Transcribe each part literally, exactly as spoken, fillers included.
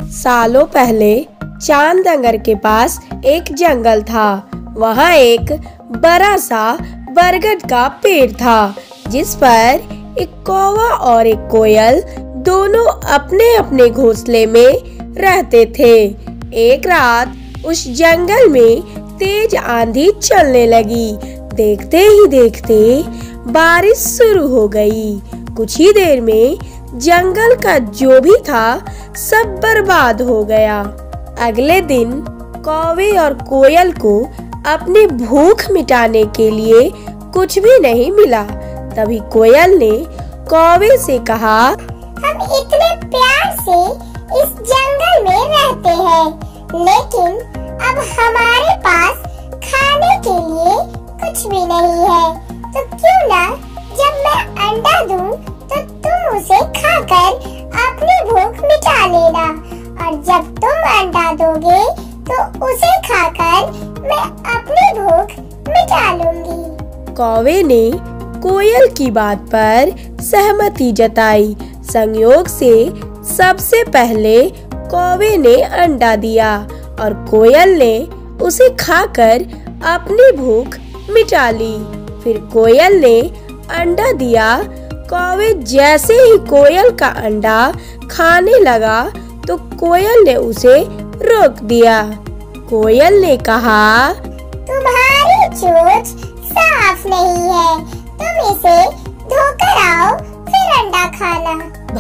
सालों पहले चांदंगर के पास एक जंगल था। वहाँ एक बड़ा सा बरगद का पेड़ था, जिस पर एक कौवा और एक कोयल दोनों अपने अपने घोंसले में रहते थे। एक रात उस जंगल में तेज आंधी चलने लगी। देखते ही देखते बारिश शुरू हो गई। कुछ ही देर में जंगल का जो भी था सब बर्बाद हो गया। अगले दिन कौवे और कोयल को अपनी भूख मिटाने के लिए कुछ भी नहीं मिला। तभी कोयल ने कौवे से कहा, हम इतने प्यार से इस जंगल में रहते हैं, लेकिन अब हमारे पास खाने के लिए कुछ भी नहीं है। तो क्यों ना जब मैं अंडा दूं तो तुम उसे खाकर अपनी भूख मिटा लेना, और जब तुम अंडा दोगे तो उसे खाकर मैं अपनी भूख मिटा लूंगी। कौवे ने कोयल की बात पर सहमति जताई। संयोग से सबसे पहले कौवे ने अंडा दिया और कोयल ने उसे खाकर अपनी भूख मिटा ली। फिर कोयल ने अंडा दिया। कौवे जैसे ही कोयल का अंडा खाने लगा तो कोयल ने उसे रोक दिया। कोयल ने कहा, तुम्हारी चोंच साफ नहीं है, तुम इसे धोकर आओ फिर अंडा खाना।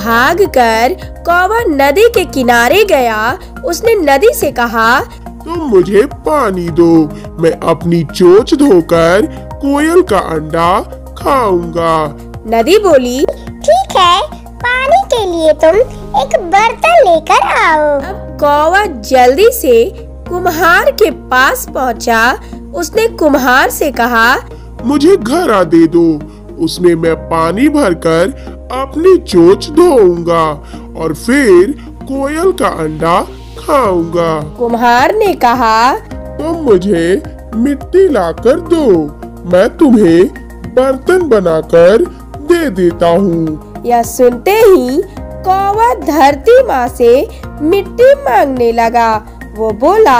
भागकर कौवा नदी के किनारे गया। उसने नदी से कहा, तुम मुझे पानी दो, मैं अपनी चोंच धोकर कोयल का अंडा खाऊंगा। नदी बोली, ठीक है, पानी के लिए तुम एक बर्तन लेकर आओ। अब कौवा जल्दी से कुम्हार के पास पहुंचा। उसने कुम्हार से कहा, मुझे घड़ा दे दो, उसमें मैं पानी भरकर अपनी चोंच धोऊंगा और फिर कोयल का अंडा खाऊंगा। कुम्हार ने कहा, तुम मुझे मिट्टी लाकर दो, मैं तुम्हें बर्तन बनाकर दे देता हूँ। यह सुनते ही कौवा धरती माँ से मिट्टी मांगने लगा। वो बोला,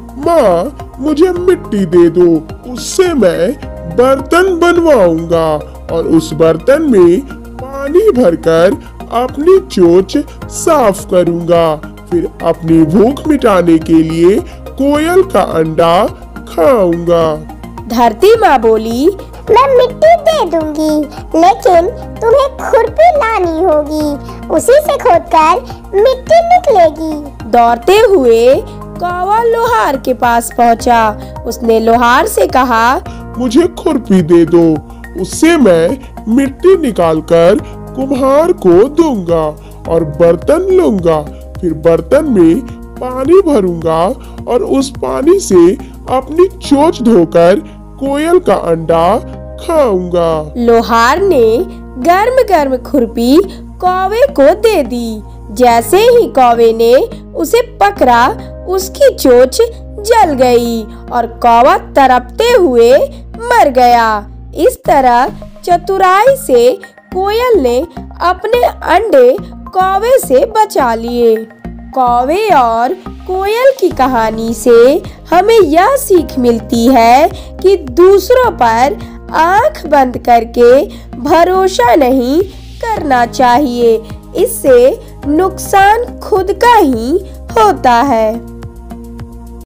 माँ मुझे मिट्टी दे दो, उससे मैं बर्तन बनवाऊंगा और उस बर्तन में पानी भरकर अपनी चोंच साफ करूंगा। फिर अपनी भूख मिटाने के लिए कोयल का अंडा खाऊंगा। धरती माँ बोली, मैं मिट्टी दे दूंगी, लेकिन तुम्हें खुरपी लानी होगी, उसी से खोदकर मिट्टी निकलेगी। दौड़ते हुए कौवा लोहार के पास पहुंचा। उसने लोहार से कहा, मुझे खुरपी दे दो, उससे मैं मिट्टी निकालकर कुम्हार को दूंगा और बर्तन लूंगा। फिर बर्तन में पानी भरूंगा और उस पानी से अपनी चोंच धोकर कोयल का अंडा खाऊंगा। लोहार ने गर्म गर्म खुरपी कौवे को दे दी। जैसे ही कौवे ने उसे पकड़ा, उसकी चोंच जल गई और कौवा तड़पते हुए मर गया। इस तरह चतुराई से कोयल ने अपने अंडे कौवे से बचा लिए। कौवे और कोयल की कहानी से हमें यह सीख मिलती है कि दूसरों पर आंख बंद करके भरोसा नहीं करना चाहिए। इससे नुकसान खुद का ही होता है।